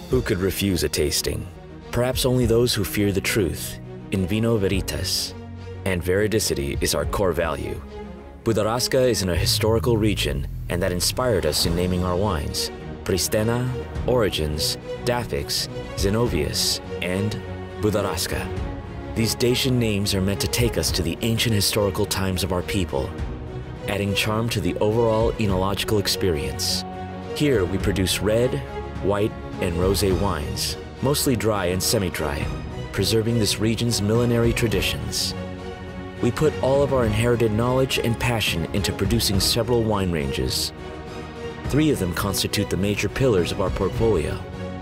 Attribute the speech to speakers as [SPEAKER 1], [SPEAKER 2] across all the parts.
[SPEAKER 1] Who could refuse a tasting? Perhaps only those who fear the truth, in vino veritas. And veridicity is our core value. Budarasca is in a historical region, and that inspired us in naming our wines: Pristena, Origins, Dafix, Zenovius, and Budarasca. These Dacian names are meant to take us to the ancient historical times of our people, adding charm to the overall enological experience. Here we produce red, white, and rosé wines, mostly dry and semi-dry, preserving this region's millenary traditions. We put all of our inherited knowledge and passion into producing several wine ranges. 3 of them constitute the major pillars of our portfolio.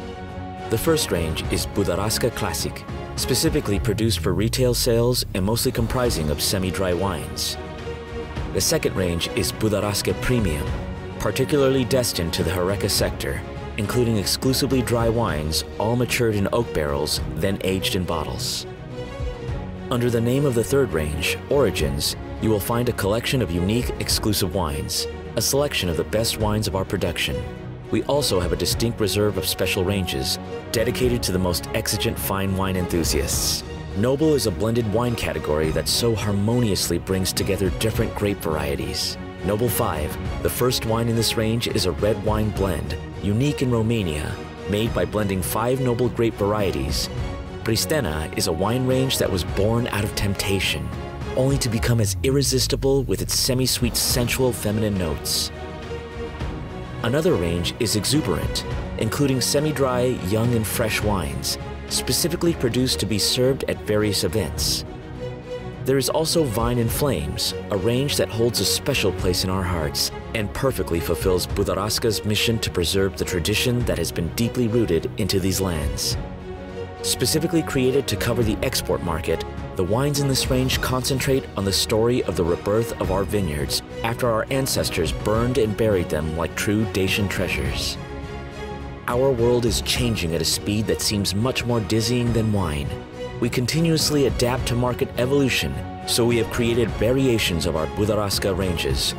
[SPEAKER 1] The first range is Budarasca Classic, specifically produced for retail sales and mostly comprising of semi-dry wines. The second range is Budarasca Premium, particularly destined to the Horeca sector, including exclusively dry wines, all matured in oak barrels, then aged in bottles. Under the name of the third range, Origins, you will find a collection of unique, exclusive wines, a selection of the best wines of our production. We also have a distinct reserve of special ranges, dedicated to the most exigent fine wine enthusiasts. Noble is a blended wine category that so harmoniously brings together different grape varieties. Noble 5, the first wine in this range, is a red wine blend, unique in Romania, made by blending 5 noble grape varieties. Pristena is a wine range that was born out of temptation, only to become as irresistible with its semi-sweet, sensual, feminine notes. Another range is Exuberant, including semi-dry, young and fresh wines, specifically produced to be served at various events. There is also Vine and Flames, a range that holds a special place in our hearts and perfectly fulfills Budarasca's mission to preserve the tradition that has been deeply rooted into these lands. Specifically created to cover the export market, the wines in this range concentrate on the story of the rebirth of our vineyards after our ancestors burned and buried them like true Dacian treasures. Our world is changing at a speed that seems much more dizzying than wine. We continuously adapt to market evolution, so we have created variations of our Budarasca ranges: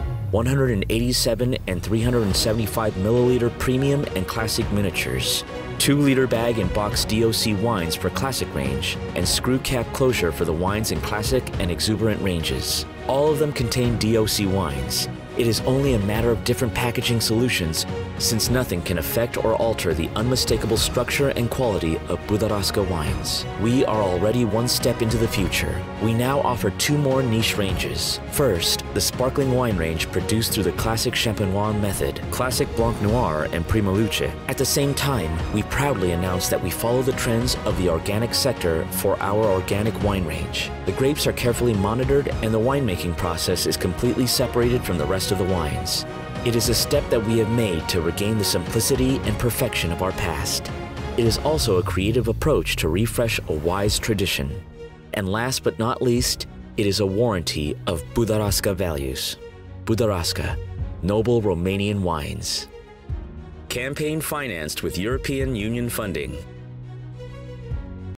[SPEAKER 1] 187 and 375 milliliter premium and classic miniatures, 2-liter bag and box DOC wines for classic range, and screw cap closure for the wines in classic and exuberant ranges. All of them contain DOC wines. It is only a matter of different packaging solutions, since nothing can affect or alter the unmistakable structure and quality of Budarasca wines. We are already one step into the future. We now offer 2 more niche ranges. First, the sparkling wine range produced through the classic Champenois method, Classic Blanc Noir and Prima Luce. At the same time, we proudly announce that we follow the trends of the organic sector for our organic wine range. The grapes are carefully monitored and the winemaking process is completely separated from the rest of the wines. It is a step that we have made to regain the simplicity and perfection of our past. It is also a creative approach to refresh a wise tradition. And last but not least, it is a warranty of Budarasca values. Budarasca, noble Romanian wines. Campaign financed with European Union funding.